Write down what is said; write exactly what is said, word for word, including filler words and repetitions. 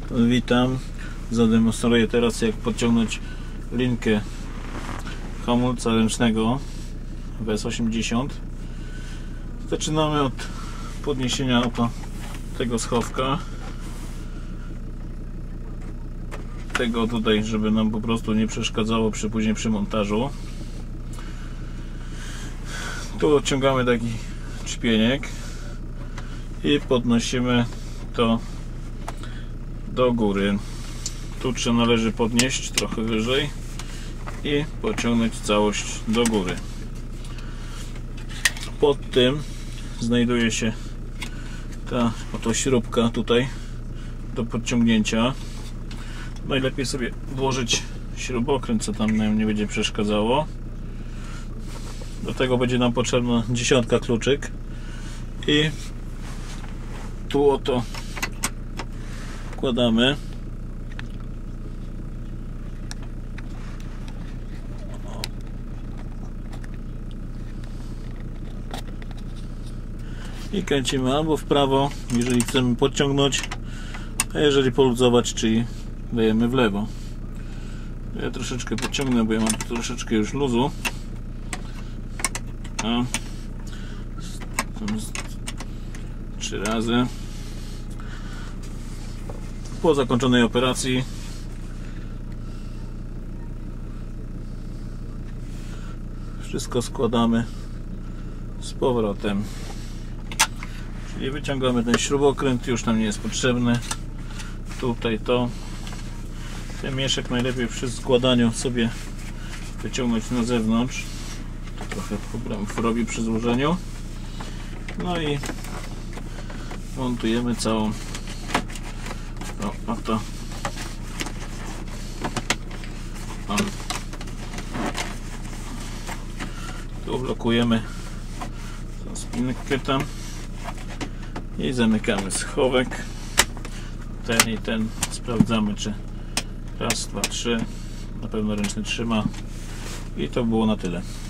Witam. Zademonstruję teraz, jak podciągnąć linkę hamulca ręcznego W S osiemdziesiąt. Zaczynamy od podniesienia oto tego schowka, tego tutaj, żeby nam po prostu nie przeszkadzało przy później przy montażu. Tu odciągamy taki czpieniek i podnosimy to do góry. Tu trzeba należy podnieść trochę wyżej i pociągnąć całość do góry. Pod tym znajduje się ta oto śrubka tutaj do podciągnięcia. Najlepiej sobie włożyć śrubokręt, co tam nam nie będzie przeszkadzało. Do tego będzie nam potrzebna dziesiątka kluczyk i tu oto wkładamy. I kręcimy albo w prawo, jeżeli chcemy podciągnąć, a jeżeli poluzować, czyli dajemy w lewo. Ja troszeczkę podciągnę, bo ja mam troszeczkę już luzu. A trzy razy. Po zakończonej operacji wszystko składamy z powrotem. Czyli wyciągamy ten śrubokręt, już nam nie jest potrzebny. Tutaj to. Ten mieszek najlepiej przy składaniu sobie wyciągnąć na zewnątrz. To trochę problemów robi przy złożeniu. No i montujemy całą oto tu blokujemy tą spinkę tam i zamykamy schowek. Ten i ten sprawdzamy, czy raz, dwa, trzy, na pewno ręczny trzyma i to było na tyle.